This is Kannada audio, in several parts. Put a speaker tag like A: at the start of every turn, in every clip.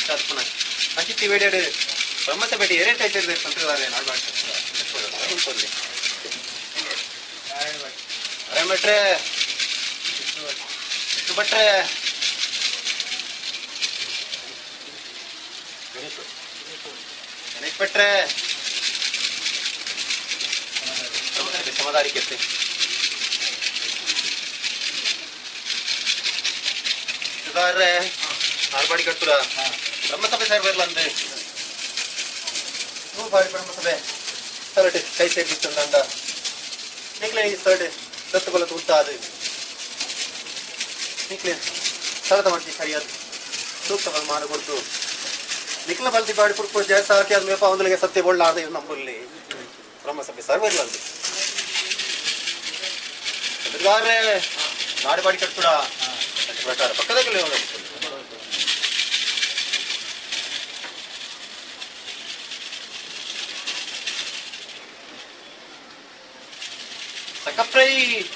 A: ಅಂಚಿತ್ತಿ ಬೇಡ ಬ್ರಹ್ಮಸ ಬೇಟಿ ಏರೇ ಟೈತಿರ್ದೆ ಸಂತ್ರದಾರೆ ನಾಡ್ಬಾರ್ದು ಅರೆ ಭಟ್ರೆ ಭಟ್ರೆ ಗಣೇಶ್ ಭಟ್ರೆ ಸಮದಾರಿಕೆ ನಾಡ್ಬಾಡಿ ಕಟ್ಟುರ ಬ್ರಹ್ಮಸಭೆ ಸರ್ ಬರ್ಲಂದೆ ನೂ ಬಾರಿ ಬ್ರಹ್ಮಸಭೆ ಸರಟ್ ಕೈ ಸೇರ್ಬಿತ್ತಂದ ನಿಕ್ಲೆ ಸರಟ್ ದತ್ತು ಬಲ ಉಂಟ ಅದು ನಿಕ್ಲೆ ಸರದ ಮಾಡ್ತಿ ಸರಿಯಾದ ಸೂಕ್ತ ಬಲ ಮಾಡಿಕೊಡ್ತು ನಿಕ್ಲ ಬಲ್ತಿ ಬಾಡಿ ಪುಡ್ಕೊಂಡು ಜಾಸ್ತಿ ಹಾಕಿ ಆದ್ಮೇಲೆ ಅವನಿಗೆ ಸತ್ಯ ಬೋಳ್ಲಾರ್ದೆ ಇವ್ ನಂಬಲ್ಲಿ ಬ್ರಹ್ಮಸಭೆ ಸರ್ ಬರ್ಲಂದು ನಾಡ್ಬಾಡಿ ಕಟ್ಟುರ ಪ್ರಕಾರ ಪಕ್ಕದಾಗಲೇ ಸಕಪ್ರೈ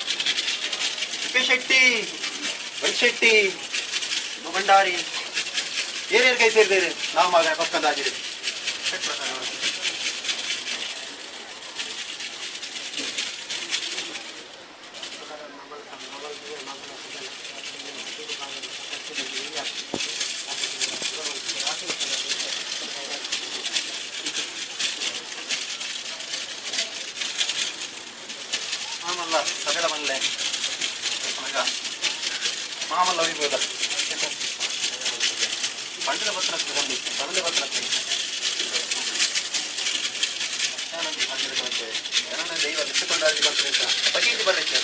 A: ಶೆಟ್ಟಿ ವೆಂಕಟೆಟ್ಟಿ ಭಂಡಾರಿ ಏನೇನು ಕೈ ಸೇರಿದ್ದೇವೆ ನಾವು ಮಗ ಪಕ್ಕದಾಗಿದೆ ಸಗಡ ಮಲ್ಲೆ ಮಾಮಲ್ಲ ಹೋಗ್ಬೋದ ಪಂಡದ ಪತ್ರ ಪಂಡದ ಪತ್ರ ದೈವ ನಿಟ್ಟುಕೊಂಡಾಗಿ ಬಂದ್ರೆ ಬಗೆಯಲ್ಲಿ ಬರಲಿಕ್ಕೆ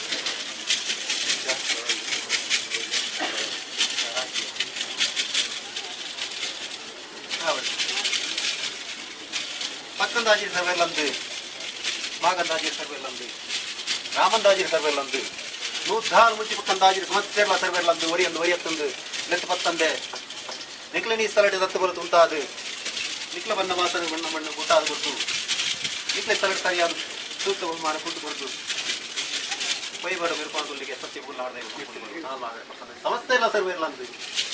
A: ಪಕ್ಕಂದಾಜಿ ಸರ್ವೆಲ್ಲಂದು ಮಾಗಂದಾಜಿ ಸರ್ವೆಲ್ಲಂದು ರಾಮಂದಾಜಿರ ಸರ್ವೆಲ್ಲಂದು ನೂಧಾಲ್ ಮುಂಚಿ ಪಕ್ಕಂದಾಜಿರ ಸುಮತ್ತೆರ್ಲ ಸರ್ವೆಲ್ಲಂದು ಒರಿಯತ್ತೊಂದು ಲೆತ್ತ ಪತ್ತಂದೆ ನಿಕ್ಲೆ ನೀ ಸ್ಥಳಡೆ ದತ್ತು ಬರುತ್ತು ಉಂಟಾದು ನಿಕ್ಲ ಬಣ್ಣ ಮಾಸನ ಬಣ್ಣ ಊಟಾದ ಕೊಟ್ಟು ನಿಕ್ಲೆ ಸ್ಥಳಕ್ಕೆ ಸರಿಯಾದ ಸೂಕ್ತ ಮಾಡ ಕೊಟ್ಟು ಕೊಡ್ತು ಪೈಬಾಡ ಬಿರ್ಪಾಂಡುಲ್ಲಿಗೆ ಸತ್ಯ ಬುಲ್ಲಾರ್ದೆ ಸಮಸ್ಯೆ ಇಲ್ಲ ಸರ್ವೆಲ್ಲಂದು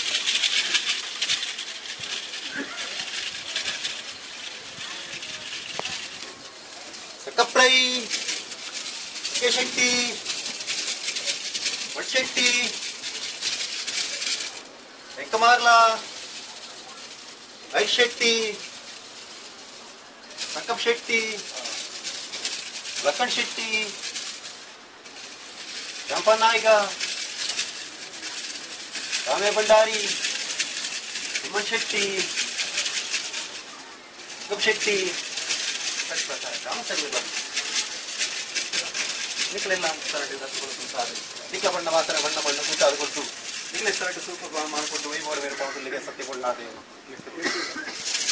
A: ಸಕಪ್ರೈ ಶೆಟ್ಟಿ ವಡ್ಶೆಟ್ಟಿ ವೆಂಕಮಾರ್ಲ ಐಶೆಟ್ಟಿ ಸಂಕಪ್ ಶೆಟ್ಟಿ ಲಖನ್ ಶೆಟ್ಟಿ ಚಂಪನಾಯ್ಕ ರಾಮೇ ಭಂಡಾರಿ ಸುಮನ್ ಶೆಟ್ಟಿ ಸಂಕಪ್ ಶೆಟ್ಟಿ ರಾಮ ಸರ್ವಿಲ್ಲ ನಿಕ್ಲೆಲ್ಲ ಸರಟಿ ದತ್ತುಗಳು ನಿಕ್ಲ ಬಣ್ಣ ಮಾತ್ರ ಬಣ್ಣ ಕೂಟಾದ ಕೊಟ್ಟು ನಿಕ್ಲೆ ಸರಟಿ ಸೂಪರ್ ಮಾಡಿಕೊಂಡು ವೈಭವ ಬೇರೆ ಪಾವತಿಗೆ ಸತ್ಯಗೊಳ್ಳಾದೇವು